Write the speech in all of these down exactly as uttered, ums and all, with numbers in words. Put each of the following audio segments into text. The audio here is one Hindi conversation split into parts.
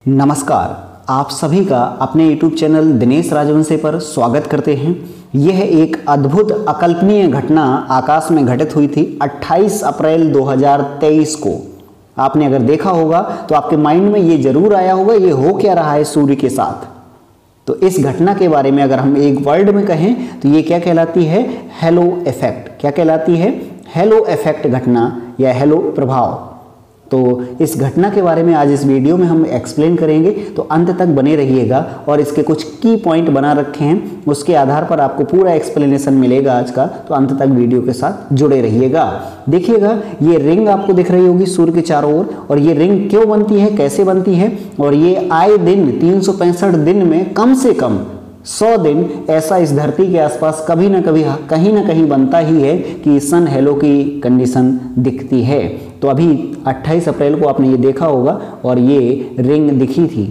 नमस्कार, आप सभी का अपने यूट्यूब चैनल दिनेश राजवंशी पर स्वागत करते हैं। यह एक अद्भुत अकल्पनीय घटना आकाश में घटित हुई थी अट्ठाईस अप्रैल दो हज़ार तेईस को। आपने अगर देखा होगा तो आपके माइंड में ये जरूर आया होगा ये हो क्या रहा है सूर्य के साथ। तो इस घटना के बारे में अगर हम एक वर्ड में कहें तो ये क्या कहलाती है? Halo effect. क्या कहलाती है? हेलो इफेक्ट घटना या हेलो प्रभाव। तो इस घटना के बारे में आज इस वीडियो में हम एक्सप्लेन करेंगे, तो अंत तक बने रहिएगा और इसके कुछ की पॉइंट बना रखे हैं, उसके आधार पर आपको पूरा एक्सप्लेनेशन मिलेगा आज का। तो अंत तक वीडियो के साथ जुड़े रहिएगा। देखिएगा ये रिंग आपको दिख रही होगी सूर्य के चारों ओर, और ये रिंग क्यों बनती है, कैसे बनती है, और ये आए दिन तीन सौ पैंसठ दिन में कम से कम सौ दिन ऐसा इस धरती के आसपास कभी ना कभी कहीं ना कहीं बनता ही है कि सन हेलो की कंडीशन दिखती है। तो अभी अट्ठाईस अप्रैल को आपने ये देखा होगा और ये रिंग दिखी थी।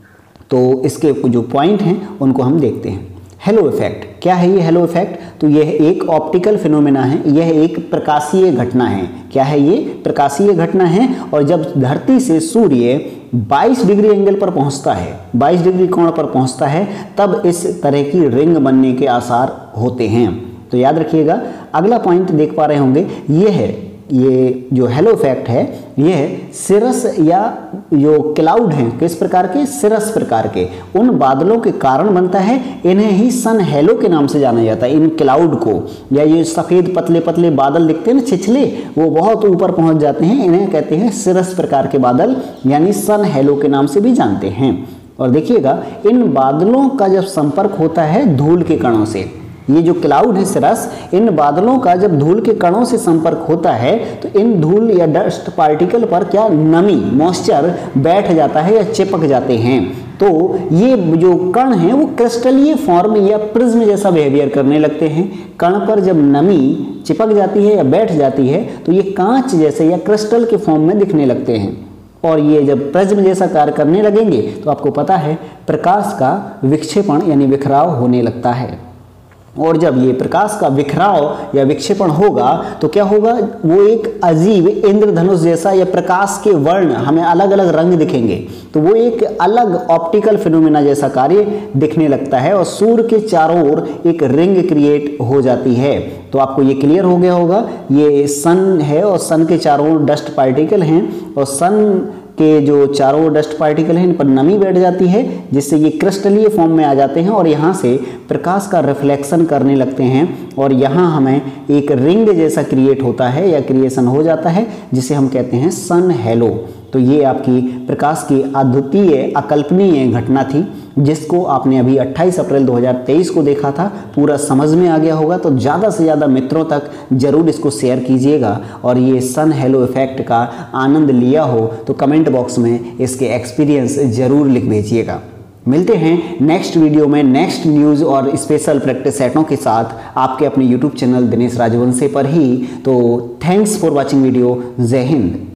तो इसके जो पॉइंट हैं उनको हम देखते हैं। हेलो इफेक्ट क्या है? ये हेलो इफेक्ट तो यह एक ऑप्टिकल फिनोमेना है, यह एक प्रकाशीय घटना है। क्या है ये? प्रकाशीय घटना है। और जब धरती से सूर्य बाईस डिग्री एंगल पर पहुंचता है, बाईस डिग्री कोण पर पहुंचता है, तब इस तरह की रिंग बनने के आसार होते हैं। तो याद रखिएगा। अगला पॉइंट देख पा रहे होंगे, ये है ये जो हेलो इफेक्ट है, यह सिरस या जो क्लाउड हैं किस प्रकार के? सिरस प्रकार के उन बादलों के कारण बनता है। इन्हें ही सन हेलो के नाम से जाना जाता है, इन क्लाउड को। या ये सफ़ेद पतले पतले बादल दिखते हैं ना, छिछले, वो बहुत ऊपर पहुंच जाते हैं, इन्हें कहते हैं सिरस प्रकार के बादल, यानी सन हेलो के नाम से भी जानते हैं। और देखिएगा इन बादलों का जब संपर्क होता है धूल के कणों से, ये जो क्लाउड है सिरस, इन बादलों का जब धूल के कणों से संपर्क होता है तो इन धूल या डस्ट पार्टिकल पर क्या नमी, मॉइस्चर बैठ जाता है या चिपक जाते हैं। तो ये जो कण हैं वो क्रिस्टलीय फॉर्म या प्रिज्म जैसा बिहेवियर करने लगते हैं। कण पर जब नमी चिपक जाती है या बैठ जाती है तो ये कांच जैसे या क्रिस्टल के फॉर्म में दिखने लगते हैं। और ये जब प्रिज्म जैसा कार्य करने लगेंगे तो आपको पता है प्रकाश का विक्षेपण यानी बिखराव होने लगता है। और जब ये प्रकाश का बिखराव या विक्षेपण होगा तो क्या होगा? वो एक अजीब इंद्रधनुष जैसा या प्रकाश के वर्ण हमें अलग अलग रंग दिखेंगे। तो वो एक अलग ऑप्टिकल फिनोमेना जैसा कार्य दिखने लगता है और सूर्य के चारों ओर एक रिंग क्रिएट हो जाती है। तो आपको ये क्लियर हो गया होगा, ये सन है और सन के चारों ओर डस्ट पार्टिकल हैं, और सन के जो चारों डस्ट पार्टिकल हैं इन पर नमी बैठ जाती है, जिससे ये क्रिस्टलीय फॉर्म में आ जाते हैं और यहाँ से प्रकाश का रिफ्लेक्शन करने लगते हैं। और यहाँ हमें एक रिंग जैसा क्रिएट होता है या क्रिएशन हो जाता है, जिसे हम कहते हैं सन हेलो। तो ये आपकी प्रकाश की अद्वितीय अकल्पनीय घटना थी, जिसको आपने अभी अट्ठाईस अप्रैल दो हज़ार तेईस को देखा था। पूरा समझ में आ गया होगा तो ज़्यादा से ज़्यादा मित्रों तक जरूर इसको शेयर कीजिएगा। और ये सन हेलो इफेक्ट का आनंद लिया हो तो कमेंट बॉक्स में इसके एक्सपीरियंस जरूर लिख भेजिएगा। मिलते हैं नेक्स्ट वीडियो में नेक्स्ट न्यूज़ और स्पेशल प्रैक्टिस सेटों के साथ आपके अपने यूट्यूब चैनल दिनेश राजवंशी पर ही। तो थैंक्स फॉर वॉचिंग वीडियो। जय हिंद।